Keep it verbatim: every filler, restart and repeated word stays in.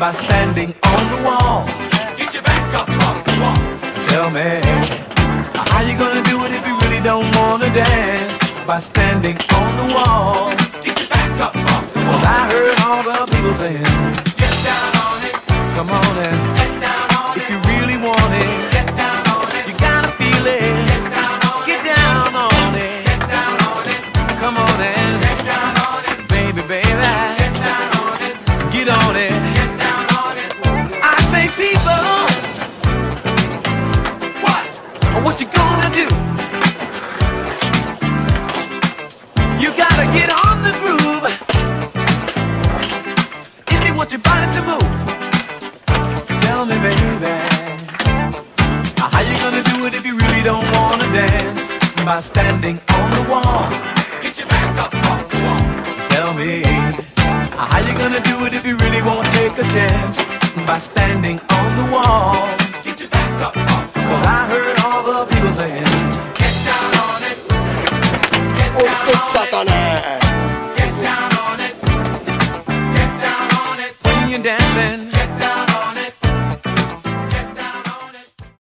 by standing on the wall. Get your back up off the wall. Tell me, how you gonna do it if you really don't wanna dance? By standing on the wall. Get your back up off the wall. 'Cause I heard all the people saying, Get down on it. come on and Get down on if it. you really want it, Get down on it. you gotta feel it. Get down on it. Get down on it. Get down on it. Come on and Get down on it. baby, baby, Get down on it. get on it. Get down on it. I say, people, What? what you gonna do? You gotta get on the groove if you want your body to move. Tell me, baby, how you gonna do it if you really don't wanna dance? By standing on the wall. Get your back up off the wall. Tell me, how you gonna do it if you really won't take a chance? By standing on the wall.